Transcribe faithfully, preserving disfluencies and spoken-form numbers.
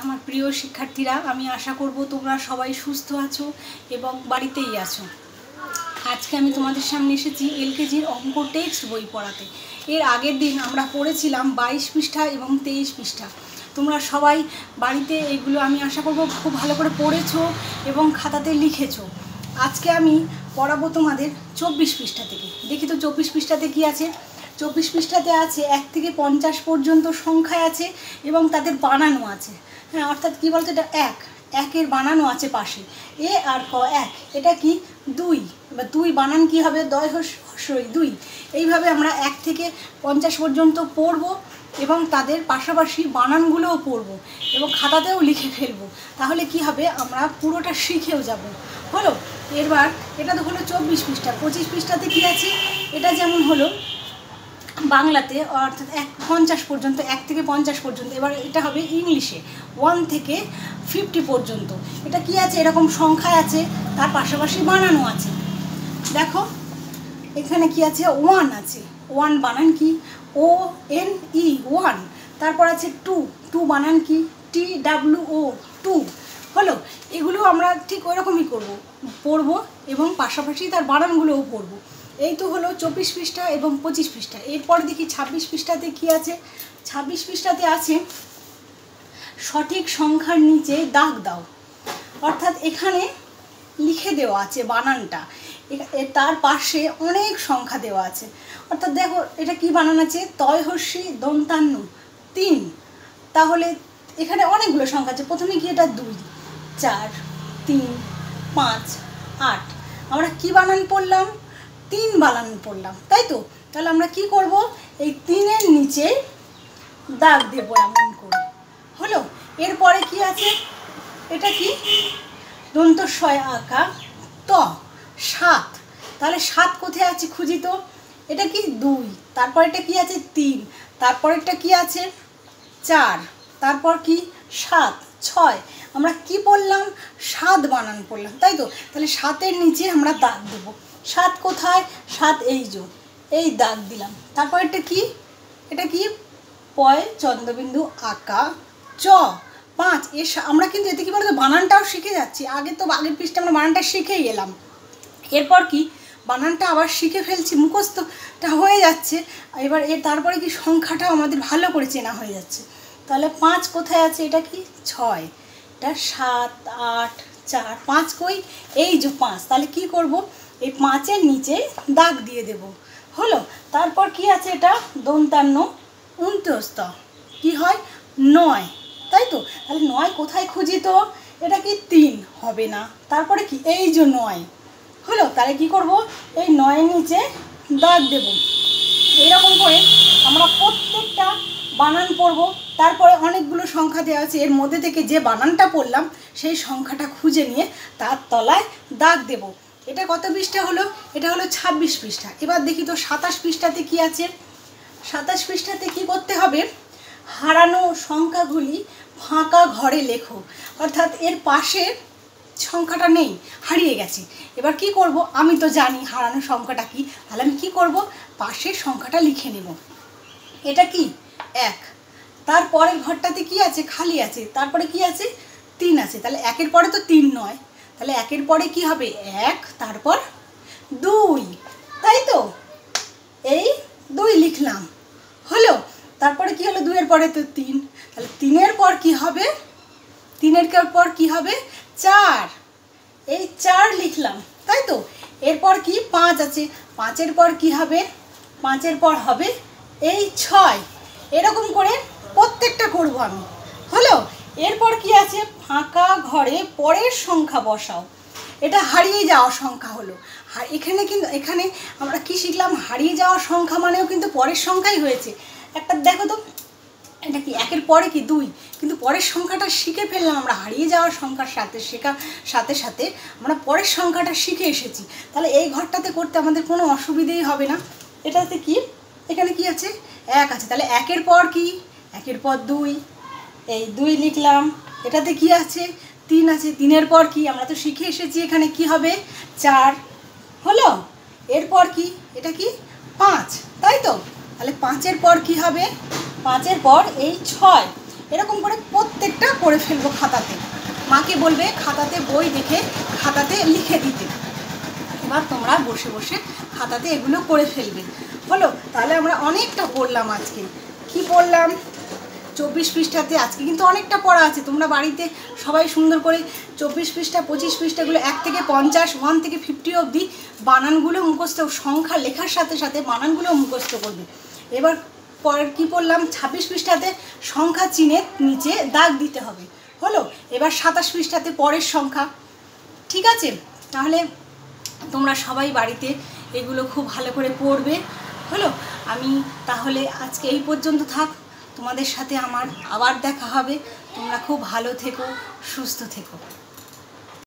আমার প্রিয় শিক্ষার্থীরা, আমি আশা করব তোমরা সবাই সুস্থ আছো এবং বাড়িতেই আছো। আজকে আমি তোমাদের সামনে এসেছি এলকেজির অঙ্ক টেক্সট বই পড়াতে। এর আগের দিন আমরা পড়েছিলাম বাইশ পৃষ্ঠা এবং তেইশ পৃষ্ঠা। তোমরা সবাই বাড়িতে এগুলো আমি আশা করব খুব ভালো করে পড়েছো এবং খাতাতে লিখেছো। আজকে আমি পড়াবো তোমাদের চব্বিশ পৃষ্ঠা থেকে। দেখি তো চব্বিশ পৃষ্ঠাতে কি আছে। চব্বিশ পৃষ্ঠাতে আছে এক থেকে পঞ্চাশ পর্যন্ত সংখ্যায় আছে এবং তাদের বানানো আছে। হ্যাঁ, অর্থাৎ কী বলতো, এটা এক একের বানানো আছে পাশে, এ আর ক এক। এটা কি দুই, বা দুই বানান কি হবে, দয় হস্যই দুই। এইভাবে আমরা এক থেকে পঞ্চাশ পর্যন্ত পড়ব এবং তাদের পাশাপাশি বানানগুলোও পড়ব এবং খাতাতেও লিখে ফেলবো। তাহলে কি হবে, আমরা পুরোটা শিখেও যাব। হলো, এবার এটা তো হলো চব্বিশ পৃষ্ঠা। পঁচিশ পৃষ্ঠাতে কি আছে, এটা যেমন হলো বাংলাতে অর্থাৎ এক পঞ্চাশ পর্যন্ত, এক থেকে পঞ্চাশ পর্যন্ত। এবার এটা হবে ইংলিশে ওয়ান থেকে ফিফটি পর্যন্ত। এটা কি আছে, এরকম সংখ্যায় আছে, তার পাশাপাশি বানানো আছে। দেখো এখানে কি আছে, ওয়ান আছে। ওয়ান বানান কি, ও এন ই ওয়ান। তারপর আছে টু, টু বানান কি, টি ডাব্লিউ ও টু। হলো, এগুলো আমরা ঠিক ওইরকমই করবো, পড়বো এবং পাশাপাশি তার বানানগুলোও পড়বো। এই তো হলো চব্বিশ পৃষ্ঠা এবং পঁচিশ পৃষ্ঠা। এরপর দেখি ছাব্বিশ পৃষ্ঠাতে কি আছে। ছাব্বিশ পৃষ্ঠাতে আছে সঠিক সংখ্যার নিচে দাগ দাও। অর্থাৎ এখানে লিখে দেওয়া আছে বানানটা, তার পাশে অনেক সংখ্যা দেওয়া আছে। অর্থাৎ দেখো এটা কি বানান আছে, তয় হস্যি দন্তান্ন তিন। তাহলে এখানে অনেকগুলো সংখ্যা আছে। প্রথমে কি, এটা দুই, চার, তিন, পাঁচ, আট। আমরা কি বানান পড়লাম, তিন বানান পড়লাম, তাই তো। তাহলে আমরা কি করব, এই তিনের নিচে দাগ দেব এমন করে। হলো, এরপরে কি আছে, এটা কি দন্তস্বয় আঁকা ত সাত। তাহলে সাত কোথায় আছে খুঁজি তো। এটা কি দুই, তারপর এটা কি আছে তিন, তারপর এটা কি আছে চার, তারপর কি সাত, ছয়। আমরা কি পড়লাম, সাত বানান পড়লাম, তাই তো। তাহলে সাতের নিচে আমরা দাগ দেব। সাত কোথায়, সাত এই যে, এই দাগ দিলাম। তারপর এটা কি, এটা কি পয় চন্দ্রবিন্দু আঁকা চ পাঁচ। এর আমরা কিন্তু এতে কি বলতো, বানানটাও শিখে যাচ্ছি। আগে তো আগের পৃষ্ঠা আমরা বানানটা শিখেই এলাম। এরপর কি, বানানটা আবার শিখে ফেলছি, মুখস্থটা হয়ে যাচ্ছে। এবার এর তারপরে কি, সংখ্যাটাও আমাদের ভালো করে চেনা হয়ে যাচ্ছে। তাহলে পাঁচ কোথায় আছে, এটা কি ছয়, এটা সাত, আট, চার, পাঁচ কই, এই যে পাঁচ। তাহলে কি করব, এই পাঁচের নিচে দাগ দিয়ে দেব। হলো, তারপর কি আছে, এটা দন্তান্ন উনত্রিশত কি হয় নয়, তাই তো। তাহলে নয় কোথায় খুঁজি তো, এটা কি তিন হবে না, তারপরে কি এই যে নয়। হলো, তাহলে কি করব, এই নয়ের নিচে দাগ দেব। এরকম করে আমরা প্রত্যেকটা বানান পড়ব। তারপরে অনেকগুলো সংখ্যা দেওয়া আছে, এর মধ্যে থেকে যে বানানটা পড়লাম সেই সংখ্যাটা খুঁজে নিয়ে তার তলায় দাগ দেব। এটা কত পৃষ্ঠা হলো, এটা হলো ছাব্বিশ পৃষ্ঠা। এবার দেখি তো সাতাশ পৃষ্ঠাতে কি আছে। সাতাশ পৃষ্ঠাতে কি করতে হবে, হারানো সংখ্যাগুলি ফাঁকা ঘরে লেখো। অর্থাৎ এর পাশে সংখ্যাটা নেই, হারিয়ে গেছে। এবার কি করব, আমি তো জানি হারানো সংখ্যাটা কি, তাহলে আমি কি করব, পাশের সংখ্যাটা লিখে নেব। এটা কি এক, তারপরের ঘরটাতে কি আছে, খালি আছে, তারপরে কি আছে তিন আছে। তাহলে একের পরে তো তিন নয়, তাহলে একের পরে কি হবে এক, তারপর দুই, তাই তো। এই দুই লিখলাম। হলো, তারপরে কি হলো, দুইয়ের পরে তো তিন, তাহলে তিনের পর কি হবে, তিনের পর কি হবে চার, এই চার লিখলাম, তাই তো। এরপর কি পাঁচ আছে, পাঁচের পর কি হবে, পাঁচের পর হবে এই ছয়। এরকম করে প্রত্যেকটা করব আমি। হলো, এরপর কি আছে, ফাঁকা ঘরে পরের সংখ্যা বসাও। এটা হারিয়ে যাওয়া সংখ্যা হলো। আর এখানে কিন্তু এখানে আমরা কি শিখলাম, হারিয়ে যাওয়া সংখ্যা মানেও কিন্তু পরের সংখ্যাই হয়েছে। একটা দেখো তো, এটা কি একের পরে কি দুই, কিন্তু পরের সংখ্যাটা শিখে ফেললাম আমরা। হারিয়ে যাওয়ার সংখ্যার সাথে শেখা সাথে সাথে আমরা পরের সংখ্যাটা শিখে এসেছি। তাহলে এই ঘরটাতে করতে আমাদের কোনো অসুবিধেই হবে না। এটাতে কি, এখানে কি আছে এক আছে, তাহলে একের পর কি, একের পর দুই, এই দুই লিখলাম। এটাতে কি আছে তিন আছে, তিনের পর কি, আমরা তো শিখে এসেছি এখানে কি হবে চার। হলো, এরপর কি, এটা কি পাঁচ, তাই তো। তাহলে পাঁচের পর কি হবে, পাঁচের পর এই ছয়। এরকম করে প্রত্যেকটা করে ফেলবো খাতাতে। মাকে বলবে খাতাতে বই দেখে খাতাতে লিখে দিতে। এবার তোমরা বসে বসে খাতাতে এগুলো করে ফেলবে। হলো, তাহলে আমরা অনেকটা পড়লাম আজকে। কি পড়লাম? চব্বিশ পৃষ্ঠাতে আজকে কিন্তু অনেকটা পড়া আছে। তোমরা বাড়িতে সবাই সুন্দর করে চব্বিশ পৃষ্ঠা পঁচিশ পৃষ্ঠাগুলো এক থেকে পঞ্চাশ ওয়ান থেকে ফিফটি অবধি বানানগুলো মুখস্থ, সংখ্যা লেখার সাথে সাথে বানানগুলো মুখস্থ করবে। এবার পরের কী পড়লাম? ছাব্বিশ পৃষ্ঠাতে সংখ্যা চিহ্নের নিচে দাগ দিতে হবে। হলো, এবার সাতাশ পৃষ্ঠাতে পরের সংখ্যা। ঠিক আছে, তাহলে তোমরা সবাই বাড়িতে এগুলো খুব ভালো করে পড়বে। হলো, আমি তাহলে আজকে এই পর্যন্ত থাক। তোমাদের সাথে আমার আবার দেখা হবে। তোমরা খুব ভালো থেকো, সুস্থ থেকো।